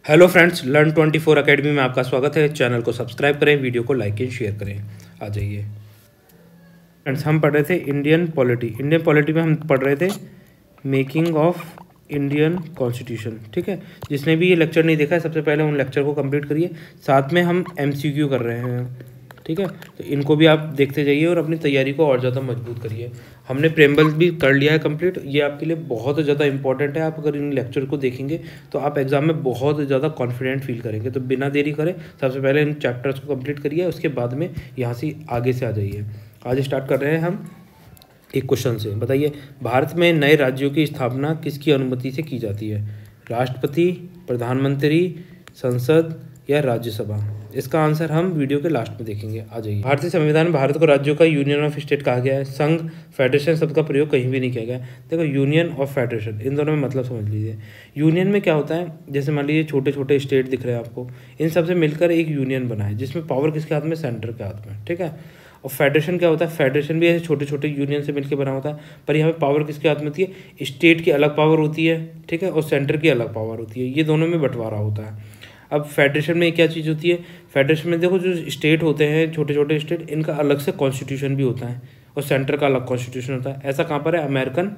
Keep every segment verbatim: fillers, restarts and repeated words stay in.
Hello friends, learn twenty four academy में आपका स्वागत है। चैनल को सब्सक्राइब करें, वीडियो को लाइक एंड शेयर करें। आ जाइए फ्रेंड्स, हम पढ़ रहे थे इंडियन पॉलिटी। इंडियन पॉलिटी में हम पढ़ रहे थे मेकिंग ऑफ इंडियन कॉन्स्टिट्यूशन। ठीक है, जिसने भी ये लेक्चर नहीं देखा है सबसे पहले उन लेक्चर को कंप्लीट करिए। साथ में हम एमसीक्यू कर रहे हैं। ठीक है, तो इनको भी आप देखते जाइए और अपनी तैयारी को और ज़्यादा मजबूत करिए। हमने प्रेम्बल भी कर लिया है कंप्लीट। ये आपके लिए बहुत ज़्यादा इंपॉर्टेंट है। आप अगर इन लेक्चर को देखेंगे तो आप एग्जाम में बहुत ज़्यादा कॉन्फिडेंट फील करेंगे। तो बिना देरी करें सबसे पहले इन चैप्टर्स को कंप्लीट करिए, उसके बाद में यहाँ से आगे से आ जाइए। आज स्टार्ट कर रहे हैं हम एक क्वेश्चन से। बताइए, भारत में नए राज्यों की स्थापना किसकी अनुमति से की जाती है? राष्ट्रपति, प्रधानमंत्री, संसद या राज्यसभा? इसका आंसर हम वीडियो के लास्ट में देखेंगे। आ जाइए। भारतीय संविधान में भारत को राज्यों का यूनियन ऑफ स्टेट कहा गया है। संघ, फेडरेशन शब्द का प्रयोग कहीं भी नहीं किया गया। देखो, यूनियन और फेडरेशन, इन दोनों में मतलब समझ लीजिए। यूनियन में क्या होता है, जैसे मान लीजिए छोटे छोटे स्टेट दिख रहे हैं आपको, इन सबसे मिलकर एक यूनियन बना है जिसमें पावर किसके हाथ में? सेंटर के हाथ में। ठीक है, और फेडरेशन क्या होता है? फेडरेशन भी ऐसे छोटे छोटे यूनियन से मिलकर बना होता है, पर यहाँ पे पावर किसके हाथ में होती है? स्टेट की अलग पावर होती है, ठीक है, और सेंटर की अलग पावर होती है। ये दोनों में बंटवारा होता है। अब फेडरेशन में क्या चीज़ होती है? फेडरेशन में देखो, जो स्टेट होते हैं छोटे छोटे स्टेट, इनका अलग से कॉन्स्टिट्यूशन भी होता है और सेंटर का अलग कॉन्स्टिट्यूशन होता है। ऐसा कहाँ पर है? अमेरिकन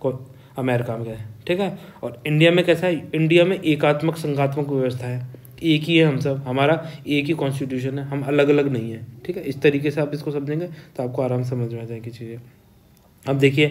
अमेरिका में है। ठीक है, और इंडिया में कैसा है? इंडिया में एकात्मक संघात्मक व्यवस्था है। एक ही है हम सब, हमारा एक ही कॉन्स्टिट्यूशन है, हम अलग अलग नहीं है। ठीक है, इस तरीके से आप इसको समझेंगे तो आपको आराम से समझ में आ जाएगी चीज़ें। अब देखिए,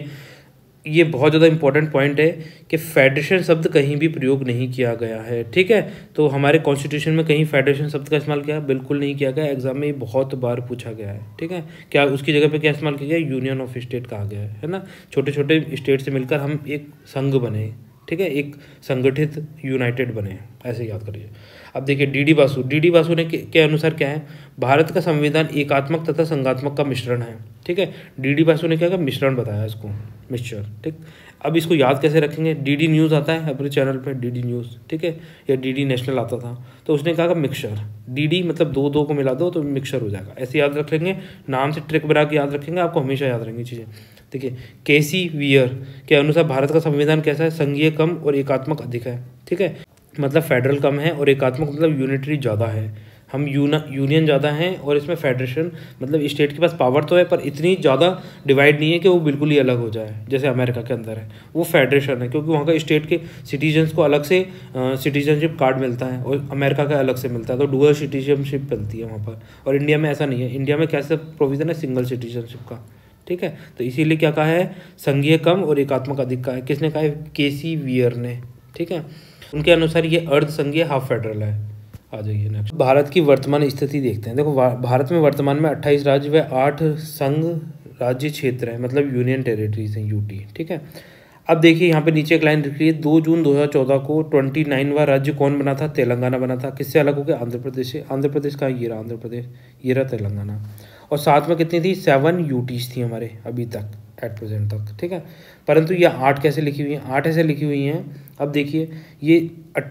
ये बहुत ज़्यादा इंपॉर्टेंट पॉइंट है कि फेडरेशन शब्द कहीं भी प्रयोग नहीं किया गया है। ठीक है, तो हमारे कॉन्स्टिट्यूशन में कहीं फेडरेशन शब्द का इस्तेमाल किया? बिल्कुल नहीं किया गया। एग्जाम में ये बहुत बार पूछा गया है। ठीक है, क्या उसकी जगह पे क्या इस्तेमाल किया गया? यूनियन ऑफ स्टेट कहा गया है, है ना। छोटे छोटे स्टेट से मिलकर हम एक संघ बने। ठीक है, एक संगठित यूनाइटेड बने, ऐसे याद करिए। अब देखिए, D D Basu D D Basu ने के, के अनुसार क्या है? भारत का संविधान एकात्मक तथा संघात्मक का मिश्रण है। ठीक है, डी डी बासु ने क्या कहा? मिश्रण बताया इसको, मिक्सचर। ठीक, अब इसको याद कैसे रखेंगे? डी डी न्यूज़ आता है अपने चैनल पे, डी डी न्यूज़, ठीक है, या डी डी नेशनल आता था, तो उसने कहा मिक्सचर। डी डी मतलब दो दो को मिला दो तो मिक्सचर हो जाएगा। ऐसे याद रख लेंगे, नाम से ट्रिक बना के याद रखेंगे, आपको हमेशा याद रहेंगी चीज़ें। देखिए, केसी वियर के अनुसार भारत का संविधान कैसा है? संघीय कम और एकात्मक अधिक है। ठीक है, मतलब फेडरल कम है और एकात्मक मतलब यूनिटरी ज़्यादा है। हम यूना यूनियन ज़्यादा हैं और इसमें फेडरेशन मतलब स्टेट के पास पावर तो है, पर इतनी ज़्यादा डिवाइड नहीं है कि वो बिल्कुल ही अलग हो जाए जैसे अमेरिका के अंदर है। वो फेडरेशन है क्योंकि वहाँ का स्टेट के सिटीजन्स को अलग से सिटीजनशिप कार्ड मिलता है और अमेरिका का अलग से मिलता है, तो डुअल सिटीजनशिप मिलती है वहाँ पर। और इंडिया में ऐसा नहीं है। इंडिया में कैसे प्रोविज़न है? सिंगल सिटीजनशिप का। ठीक है, तो इसीलिए क्या कहा है? संघीय कम और एकात्मक अधिक का है। किसने कहा है? के सी वियर ने। ठीक है, उनके अनुसार ये अर्ध संघीय हाफ फेडरल है। आ जाइए नेक्स्ट। भारत की वर्तमान स्थिति देखते हैं। देखो, भारत में वर्तमान में अट्ठाईस राज्य व आठ संघ राज्य क्षेत्र है, मतलब यूनियन टेरिटरीज हैं, यूटी। ठीक है, अब देखिए यहाँ पे नीचे एक लाइन लिखी है, दो जून दो हज़ार चौदह को ट्वेंटी नाइनवा राज्य कौन बना था? तेलंगाना बना था। किससे अलग हो गया? आंध्र प्रदेश से। आंध्र प्रदेश का ये रहा आंध्र प्रदेश, ये रहा तेलंगाना। और साथ में कितनी थी? सेवन यूटीज थी हमारे अभी तक, एट प्रेजेंट तक। ठीक है, परंतु ये आठ कैसे लिखी हुई हैं? आठ ऐसे लिखी हुई हैं, अब देखिए, ये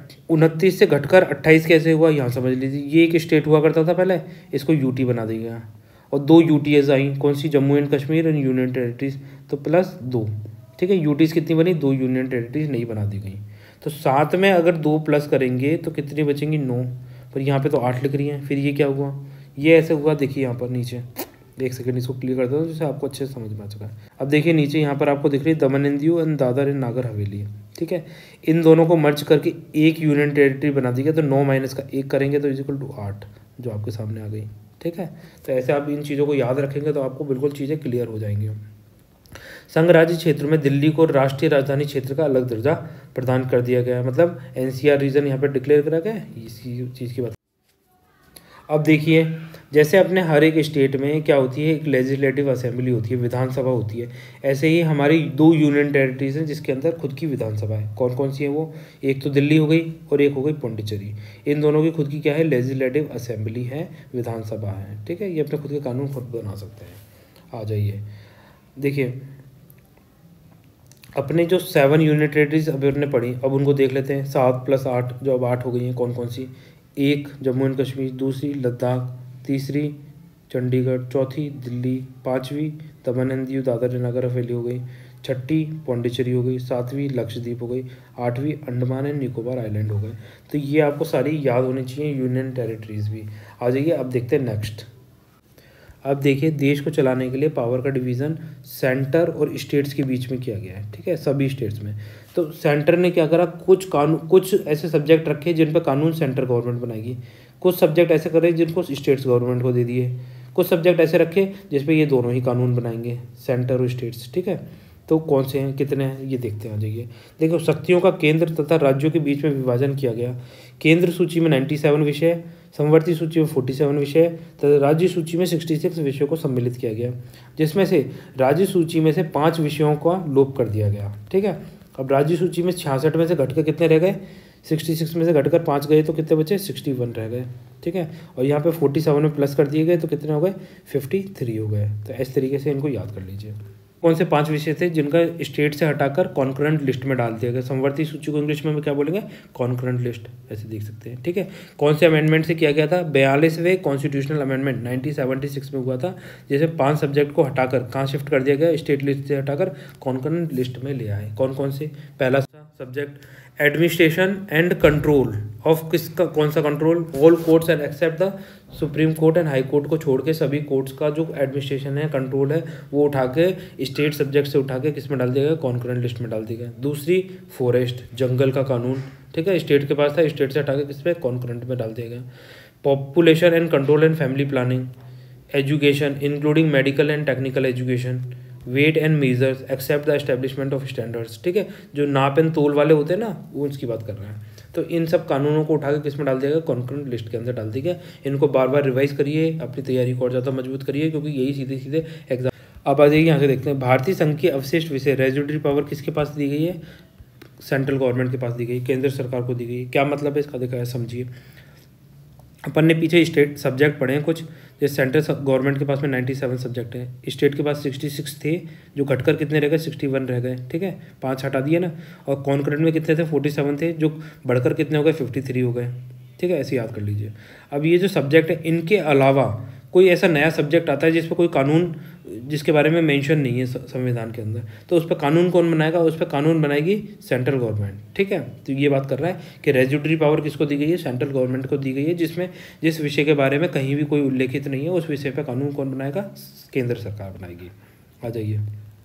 उनतीस से घटकर अट्ठाईस कैसे हुआ? यहाँ समझ लीजिए, ये एक स्टेट हुआ करता था पहले, इसको यूटी बना दिया गया और दो यूटीएज आई। कौन सी? Jammu and Kashmir and union territories, तो प्लस दो। ठीक है, यूटीज कितनी बनी? दो यूनियन टेरिटरीज नहीं बना दी गई। तो साथ में अगर दो प्लस करेंगे तो कितनी बचेंगी? नौ। पर यहाँ पे तो आठ लिख रही हैं। फिर ये क्या हुआ? ये ऐसे हुआ, देखिए यहाँ पर नीचे, एक सेकंड इसको क्लियर कर दो जिससे आपको अच्छे से समझ में आ चुका है। अब देखिए नीचे यहाँ पर आपको दिख रही है Daman and Diu and Dadra and Nagar Haveli. ठीक है, इन दोनों को मर्ज करके एक यूनियन टेरिटरी बना दी गई। तो नौ माइनस का एक करेंगे तो इक्वल टू आठ, जो आपके सामने आ गई। ठीक है, तो ऐसे आप इन चीज़ों को याद रखेंगे तो आपको बिल्कुल चीज़ें क्लियर हो जाएंगी। संघ राज्य क्षेत्र में दिल्ली को राष्ट्रीय राजधानी क्षेत्र का अलग दर्जा प्रदान कर दिया गया है, मतलब एनसीआर रीजन यहाँ पर डिक्लेयर करा गया है। इसी चीज़ की बात। अब देखिए, जैसे अपने हर एक स्टेट में क्या होती है? एक लेजिस्लेटिव असेंबली होती है, विधानसभा होती है। ऐसे ही हमारी दो यूनियन टेरिटरीज हैं जिसके अंदर खुद की विधानसभा है। कौन कौन सी है वो? एक तो दिल्ली हो गई और एक हो गई पौंडीचेरी। इन दोनों की खुद की क्या है? लेजिस्लेटिव असेंबली है, विधानसभा है। ठीक है, ये अपने खुद के कानून खुद बना सकते हैं। आ जाइए, देखिए अपने जो सेवन यूनियन टेरिटरीज अभी हमने पढ़ी, अब उनको देख लेते हैं। सात प्लस आठ, जो अब आठ हो गई हैं, कौन कौन सी? एक जम्मू एंड कश्मीर, दूसरी लद्दाख, तीसरी चंडीगढ़, चौथी दिल्ली, पांचवी दमन एंड दीव दादर नगर हवेली हो गई, छठी पौंडीचेरी हो गई, सातवीं लक्षद्वीप हो गई, आठवीं अंडमान एंड निकोबार आइलैंड हो गए। तो ये आपको सारी याद होनी चाहिए, यूनियन टेरिटरीज भी। आ जाइए अब देखते हैं नेक्स्ट। अब देखिए देश को चलाने के लिए पावर का डिवीज़न सेंटर और स्टेट्स के बीच में किया गया है, ठीक है, सभी स्टेट्स में। तो सेंटर ने क्या करा, कुछ कानून कुछ ऐसे सब्जेक्ट रखे जिन पर कानून सेंटर गवर्नमेंट बनाएगी, कुछ सब्जेक्ट ऐसे करे जिनको स्टेट्स गवर्नमेंट को दे दिए, कुछ सब्जेक्ट ऐसे रखे जिस पे ये दोनों ही कानून बनाएंगे, सेंटर और स्टेट्स, ठीक है। तो कौन से हैं, कितने हैं, ये देखते हैं। आ जाइए देखो, शक्तियों का केंद्र तथा राज्यों के बीच में विभाजन किया गया। केंद्र सूची में सत्तानवे विषय, समवर्ती सूची में सैंतालीस विषय तथा राज्य सूची में छियासठ विषयों को सम्मिलित किया गया, जिसमें से राज्य सूची में से पाँच विषयों का लोप कर दिया गया, ठीक है। अब राज्य सूची में छियासठ में से घटकर कितने रह गए, छियासठ में से घटकर पाँच गए तो कितने बचे, इकसठ रह गए, ठीक है। और यहाँ पे सैंतालीस में प्लस कर दिए गए तो कितने हो गए, तिरेपन हो गए। तो इस तरीके से इनको याद कर लीजिए। कौन से पांच विषय थे जिनका स्टेट से हटाकर कॉन्करेंट लिस्ट में डाल दिया गया। समवर्ती सूची को इंग्लिश में क्या बोलेंगे, कॉन्करेंट लिस्ट, ऐसे देख सकते हैं, ठीक है। कौन से अमेंडमेंट से किया गया था, बयालीसवें constitutional amendment nineteen seventy six में हुआ था, जैसे पांच सब्जेक्ट को हटाकर कहाँ शिफ्ट कर दिया गया, स्टेट लिस्ट से हटाकर कॉन्करेंट लिस्ट में ले आए। कौन कौन से, पहला subject administration and control of, किसका कौन सा control, all courts and except the supreme court and high court को छोड़ के सभी कोर्ट्स का जो एडमिनिस्ट्रेशन है, कंट्रोल है, वो उठा के स्टेट सब्जेक्ट से उठा के किस में डाल दिया गया, कॉन्करेंट लिस्ट में डाल दिया गया। दूसरी फॉरेस्ट, जंगल का कानून, ठीक है, स्टेट के पास था, स्टेट से हटा के किस पे, कॉन्करेंट में डाल दिया गया। Population and control and family planning, education including medical and technical education, weight and measures except the establishment of standards, ठीक है, जो नाप एंड तोल वाले होते हैं ना, वो उसकी बात कर रहे हैं। तो इन सब कानूनों को उठा के किस में डाल दिया गया, कॉन्करेंट लिस्ट के अंदर डाल दिया गया। इनको बार बार रिवाइज करिए, अपनी तैयारी को और ज़्यादा मजबूत करिए, क्योंकि यही सीधे सीधे एग्जाम। अब आ जाइए यहाँ से देखते हैं, भारतीय संघ की अवशिष्ट विषय रेजिडरी पावर किसके पास दी गई है, सेंट्रल गवर्नमेंट के पास दी गई, केंद्र सरकार को दी गई। क्या मतलब है इसका, देखा है, समझिए। अपन ने पीछे स्टेट सब्जेक्ट पढ़े हैं कुछ, जैसे सेंट्रल गवर्नमेंट के पास में सत्तानवे सब्जेक्ट हैं, स्टेट के पास छियासठ थे, जो घटकर कितने रह गए, इकसठ रह गए, ठीक है, पाँच हटा दिए ना। और कॉन्करेंट में कितने थे, सैंतालीस थे, जो बढ़कर कितने हो गए, तिरेपन हो गए, ठीक है, ऐसे याद कर लीजिए। अब ये जो सब्जेक्ट है, इनके अलावा कोई ऐसा नया सब्जेक्ट आता है जिस पर कोई कानून, जिसके बारे में मेंशन नहीं है संविधान के अंदर, तो उस पर कानून कौन बनाएगा, उस पर कानून बनाएगी सेंट्रल गवर्नमेंट, ठीक है। तो ये बात कर रहा है कि रेजिडरी पावर किसको दी गई है, सेंट्रल गवर्नमेंट को दी गई है, जिसमें जिस विषय के बारे में कहीं भी कोई उल्लेखित नहीं है, उस विषय पर कानून कौन बनाएगा, केंद्र सरकार बनाएगी। आ जाइए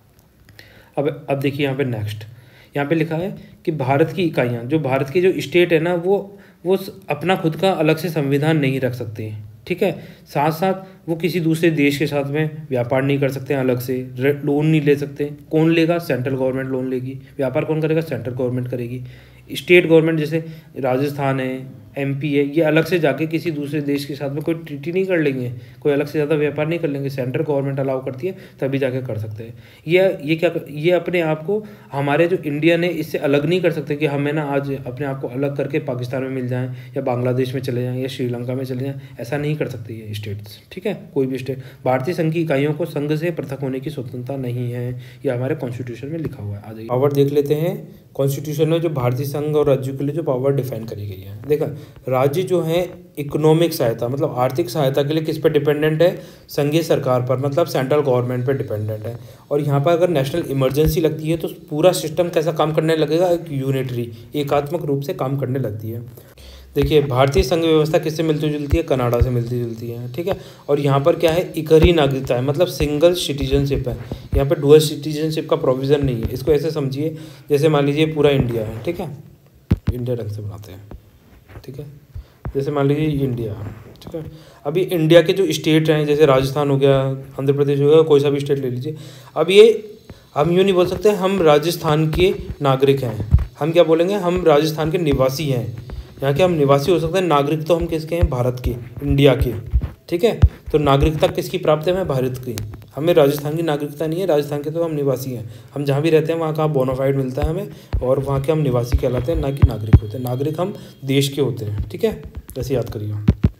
अब अब देखिए यहाँ पे नेक्स्ट, यहाँ पे लिखा है कि भारत की इकाइयाँ, जो भारत की जो स्टेट है ना, वो वो अपना खुद का अलग से संविधान नहीं रख सकते, ठीक है। साथ साथ वो किसी दूसरे देश के साथ में व्यापार नहीं कर सकते, अलग से लोन नहीं ले सकते। कौन लेगा, सेंट्रल गवर्नमेंट लोन लेगी। व्यापार कौन करेगा, सेंट्रल गवर्नमेंट करेगी। स्टेट गवर्नमेंट जैसे राजस्थान है, एमपी है, ये अलग से जाके किसी दूसरे देश के साथ में कोई ट्रीटी नहीं कर लेंगे, कोई अलग से ज़्यादा व्यापार नहीं कर लेंगे, सेंट्रल गवर्नमेंट अलाउ करती है तभी जाके कर सकते हैं। ये ये क्या, ये अपने आप को, हमारे जो इंडियन है, इससे अलग नहीं कर सकते कि हमें ना आज अपने आप को अलग करके पाकिस्तान में मिल जाएं या बांग्लादेश में चले जाएं या श्रीलंका में चले जाएं, ऐसा नहीं कर सकते ये स्टेट्स, ठीक है, कोई भी स्टेट। भारतीय संघ की इकाइयों को संघ से पृथक होने की स्वतंत्रता नहीं है, ये हमारे कॉन्स्टिट्यूशन में लिखा हुआ है। आ जाइए पावर देख लेते हैं। कॉन्स्टिट्यूशन में जो भारतीय संघ और राज्यों के लिए जो पावर डिफाइन करी गई है, देखा, राज्य जो है इकोनॉमिक सहायता, मतलब आर्थिक सहायता के लिए किस पे डिपेंडेंट है, संघीय सरकार पर, मतलब सेंट्रल गवर्नमेंट पे डिपेंडेंट है। और यहाँ पर अगर नेशनल इमरजेंसी लगती है तो पूरा सिस्टम कैसा काम करने लगेगा, एक यूनिटरी, एकात्मक रूप से काम करने लगती है। देखिए, भारतीय संघ व्यवस्था किससे मिलती जुलती है, कनाडा से मिलती जुलती है, ठीक है। और यहाँ पर क्या है, इकहरी नागरिकता है, मतलब सिंगल सिटीजनशिप है, यहाँ पर डुअल सिटीजनशिप का प्रोविज़न नहीं है। इसको ऐसे समझिए, जैसे मान लीजिए पूरा इंडिया है, ठीक है, इंडिया ढंग से बनाते हैं, ठीक है, जैसे मान लीजिए इंडिया, ठीक है। अभी इंडिया के जो स्टेट हैं, जैसे राजस्थान हो गया, आंध्र प्रदेश हो गया, कोई सा भी स्टेट ले लीजिए। अब ये हम यूँ नहीं बोल सकते हम राजस्थान के नागरिक हैं, हम क्या बोलेंगे, हम राजस्थान के निवासी हैं। यहाँ के हम निवासी हो सकते हैं, नागरिक तो हम किसके हैं, भारत के, इंडिया के, ठीक है। तो नागरिकता किसकी प्राप्त है, हमें भारत की, हमें राजस्थान की नागरिकता नहीं है, राजस्थान के तो हम निवासी हैं। हम जहाँ भी रहते हैं वहाँ का बोनाफाइड मिलता है हमें, और वहाँ के हम निवासी कहलाते हैं, ना कि नागरिक होते हैं। नागरिक हम देश के होते हैं, ठीक है, जैसे याद करिए।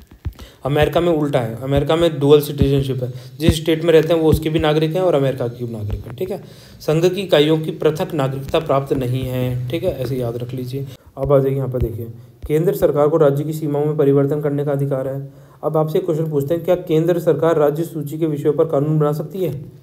अमेरिका में उल्टा है, अमेरिका में डुअल सिटीजनशिप है, जिस स्टेट में रहते हैं वो उसके भी नागरिक हैं और अमेरिका की भी नागरिक हैं, ठीक है। संघ की इकाइयों की पृथक नागरिकता प्राप्त नहीं है, ठीक है, ऐसे याद रख लीजिए। अब आ जाइए यहाँ पर, देखिए, केंद्र सरकार को राज्य की सीमाओं में परिवर्तन करने का अधिकार है। अब आपसे क्वेश्चन पूछते हैं, क्या केंद्र सरकार राज्य सूची के विषयों पर कानून बना सकती है?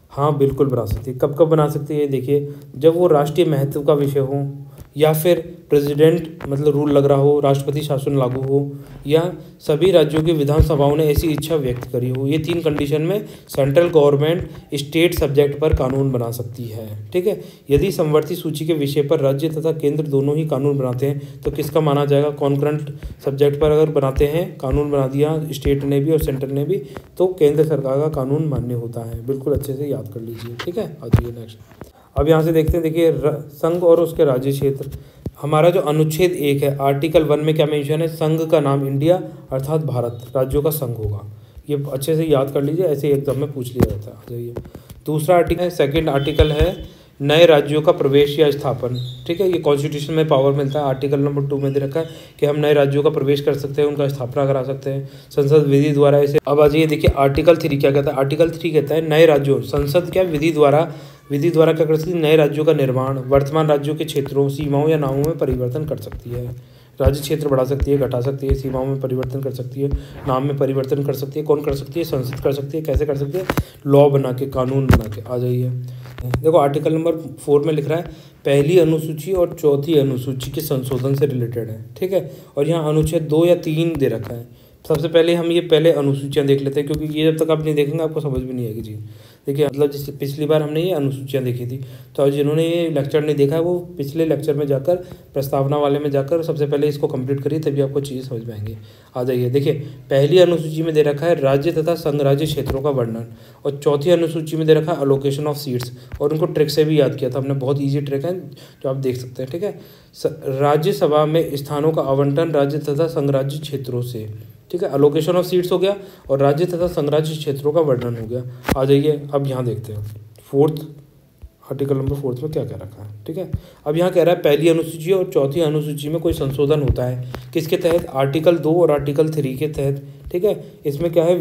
हाँ बिल्कुल बना सकती है। कब कब बना सकती है देखिए, जब वो राष्ट्रीय महत्व का विषय हो, या फिर प्रेसिडेंट मतलब रूल लग रहा हो, राष्ट्रपति शासन लागू हो, या सभी राज्यों की विधानसभाओं ने ऐसी इच्छा व्यक्त करी हो। ये तीन कंडीशन में सेंट्रल गवर्नमेंट स्टेट सब्जेक्ट पर कानून बना सकती है। ठीक है, यदि समवर्ती सूची के विषय पर राज्य तथा केंद्र दोनों ही कानून बनाते हैं तो किसका माना जाएगा? कॉन्करेंट सब्जेक्ट पर अगर बनाते हैं, कानून बना दिया स्टेट ने भी और सेंटर ने भी, तो केंद्र सरकार का कानून मान्य होता है। बिल्कुल अच्छे से याद कर लीजिए। ठीक है, आ जाइए नेक्स्ट। अब यहाँ से देखते हैं, देखिए संघ और उसके राज्य क्षेत्र। हमारा जो अनुच्छेद एक है, आर्टिकल वन में क्या मेंशन है? संघ का नाम इंडिया अर्थात भारत, राज्यों का संघ होगा। ये अच्छे से याद कर लीजिए, ऐसे एग्जाम में पूछ लिया जाता है। आ जाइए, दूसरा आर्टिकल है, सेकंड आर्टिकल है नए राज्यों का प्रवेश या स्थापन। ठीक है, ये कॉन्स्टिट्यूशन में पावर मिलता है। आर्टिकल नंबर टू में दे रखा है कि हम नए राज्यों का प्रवेश कर सकते हैं, उनका स्थापना करा सकते हैं संसद विधि द्वारा। ऐसे अब आ जाइए, देखिए आर्टिकल थ्री क्या कहता है? आर्टिकल थ्री कहता है नए राज्यों, संसद क्या विधि द्वारा विधि द्वारा क्या कर सकती है? नए राज्यों का निर्माण वर्तमान राज्यों के क्षेत्रों, सीमाओं या नामों में परिवर्तन कर सकती है। राज्य क्षेत्र बढ़ा सकती है, घटा सकती है, सीमाओं में परिवर्तन कर सकती है, नाम में परिवर्तन कर सकती है। कौन कर सकती है? संसद कर सकती है। कैसे कर सकती है? लॉ बना के, कानून बना के। आ जाइए, देखो आर्टिकल नंबर फोर में लिख रहा है पहली अनुसूची और चौथी अनुसूची के संशोधन से रिलेटेड है। ठीक है, और यहाँ अनुच्छेद दो या तीन दे रखा है। सबसे पहले हम ये पहले अनुसूचियाँ देख लेते हैं, क्योंकि ये जब तक आप नहीं देखेंगे आपको समझ भी नहीं आएगी जी। देखिए मतलब जैसे पिछली बार हमने ये अनुसूचियाँ देखी थी, तो आज जिन्होंने ये लेक्चर नहीं देखा है वो पिछले लेक्चर में जाकर, प्रस्तावना वाले में जाकर सबसे पहले इसको कंप्लीट करिए, तभी आपको चीज़ें समझ में आएंगी। आ जाइए, देखिए पहली अनुसूची में दे रखा है राज्य तथा संघ राज्य क्षेत्रों का वर्णन, और चौथी अनुसूची में दे रखा है अलोकेशन ऑफ सीट्स, और उनको ट्रिक से भी याद किया था हमने, बहुत ईजी ट्रिक है जो आप देख सकते हैं। ठीक है, राज्यसभा में स्थानों का आवंटन राज्य तथा संघ राज्य क्षेत्रों से। ठीक है, अलोकेशन ऑफ सीट्स हो गया और राज्य तथा संघराज्य क्षेत्रों का वर्णन हो गया। आ जाइए, अब यहाँ देखते हैं फोर्थ आर्टिकल नंबर फोर्थ में क्या कह रखा है। ठीक है, अब यहाँ कह रहा है पहली अनुसूची और चौथी अनुसूची में कोई संशोधन होता है, किसके तहत? आर्टिकल दो और आर्टिकल थ्री के तहत। ठीक है, इसमें क्या है,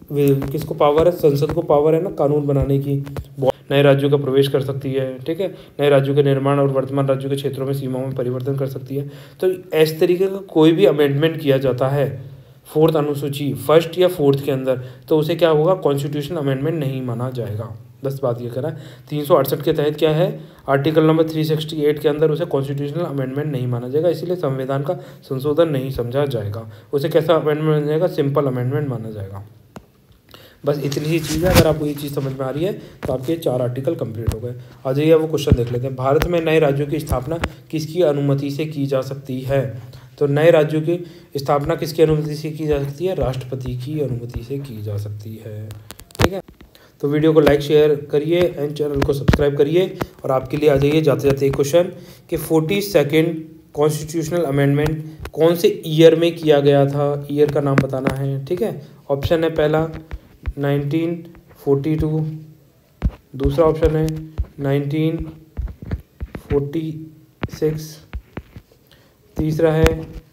किसको पावर है? संसद को पावर है ना कानून बनाने की, नए राज्यों का प्रवेश कर सकती है। ठीक है, नए राज्यों के निर्माण और वर्तमान राज्यों के क्षेत्रों में सीमाओं में परिवर्तन कर सकती है। तो इस तरीके का कोई भी अमेंडमेंट किया जाता है फोर्थ अनुसूची फर्स्ट या फोर्थ के अंदर, तो उसे क्या होगा? कॉन्स्टिट्यूशन अमेंडमेंट नहीं माना जाएगा। बस बात ये करा है। तीन सौ अड़सठ के तहत क्या है? आर्टिकल नंबर तीन सौ अड़सठ के अंदर उसे कॉन्स्टिट्यूशनल अमेंडमेंट नहीं माना जाएगा, इसीलिए संविधान का संशोधन नहीं समझा जाएगा। उसे कैसा अमेंडमेंट माना जाएगा? सिंपल अमेंडमेंट माना जाएगा। बस इतनी ही चीज़ है। अगर आपको ये चीज़ समझ में आ रही है तो आपके चार आर्टिकल कंप्लीट हो गए। आ जाइए, वो क्वेश्चन देख लेते हैं। भारत में नए राज्यों की स्थापना किसकी अनुमति से की जा सकती है? तो नए राज्यों की स्थापना किसकी अनुमति से की जा सकती है? राष्ट्रपति की अनुमति से की जा सकती है। ठीक है, तो वीडियो को लाइक शेयर करिए एंड चैनल को सब्सक्राइब करिए। और आपके लिए आ जाइए जाते जाते एक क्वेश्चन कि फोर्टी सेकेंड कॉन्स्टिट्यूशनल अमेंडमेंट कौन से ईयर में किया गया था? ईयर का नाम बताना है। ठीक है, ऑप्शन है पहला नाइनटीन फोर्टी टू, दूसरा ऑप्शन है नाइनटीन फोर्टी सिक्स, तीसरा है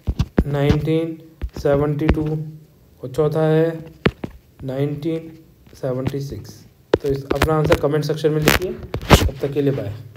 नाइनटीन सेवेंटी टू और चौथा है नाइनटीन सेवेंटी सिक्स। तो इस अपना आंसर कमेंट सेक्शन में लिखिए। तब तक के लिए बाय।